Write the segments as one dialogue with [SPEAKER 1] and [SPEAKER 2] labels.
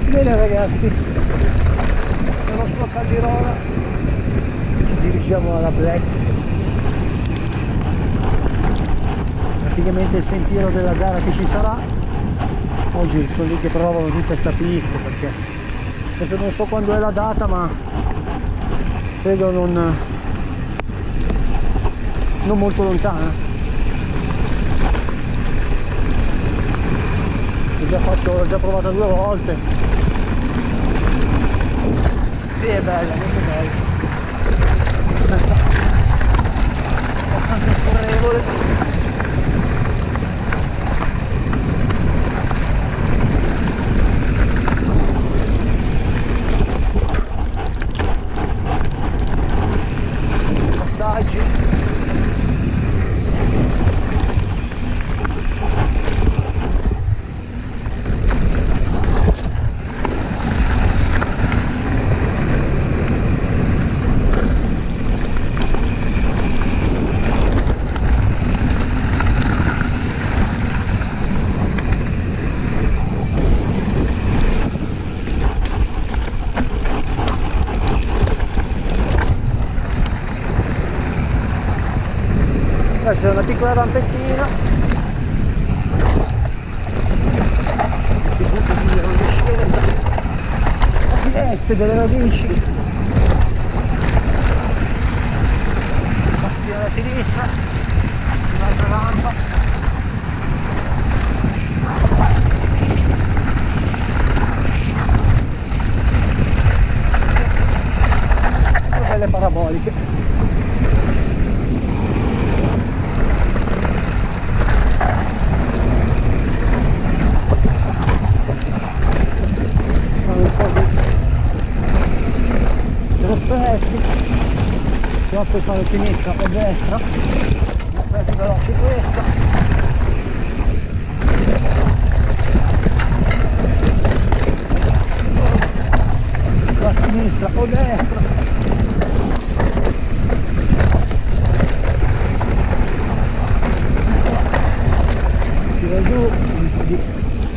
[SPEAKER 1] Bene ragazzi, sono sulla Caldirola, ci dirigiamo alla Black, praticamente il sentiero della gara che ci sarà. Oggi sono lì che provano tutta questa pista, perché adesso non so quando è la data, ma credo non molto lontana. L'ho già provata 2 volte e è bella, molto bella, abbastanza scorrevole. C'è una piccola rampettina, si butta via non scende a finestre delle radici, partire alla sinistra, un'altra rampa, due belle paraboliche. Poi fare sinistra o destra, aspetta veloce questa, la sinistra o destra, si va giù un po' di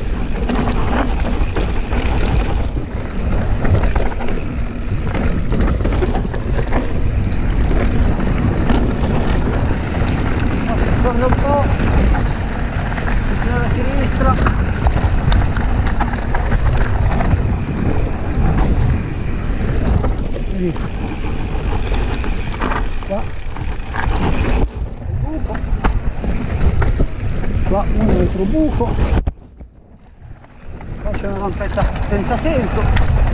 [SPEAKER 1] un po', vicino alla sinistra, lì, qua il buco, qua un altro buco, qua c'è una rampetta senza senso,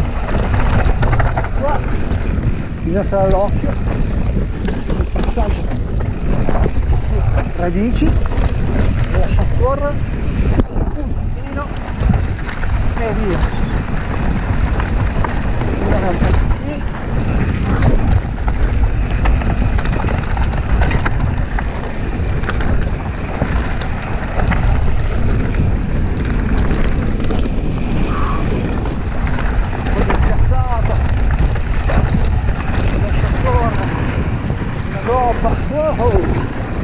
[SPEAKER 1] qua bisogna stare all'occhio, il passaggio radici, lascia scorrere un pochino e via. Una rampa qui, un po' di schiassata, lascia scorrere una roba. Wow!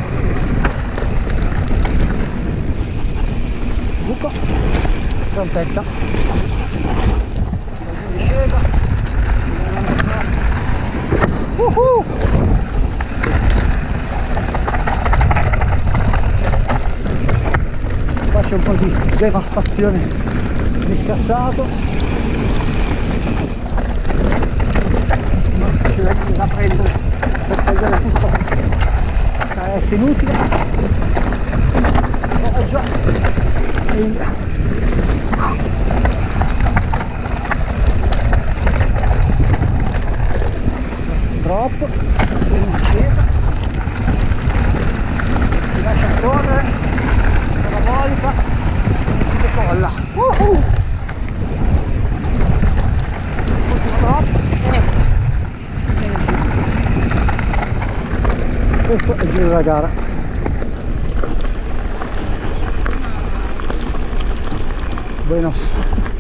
[SPEAKER 1] Buco, trompetta, discesa, qua c'è un po' di devastazione di scassato, ma ci vede da prendere per prendere tutto, è inutile, oh già. Drop, in discesa, si lascia scorrere, parabolica, si decolla. Ultimo drop, questo è il giro della gara. Buenos.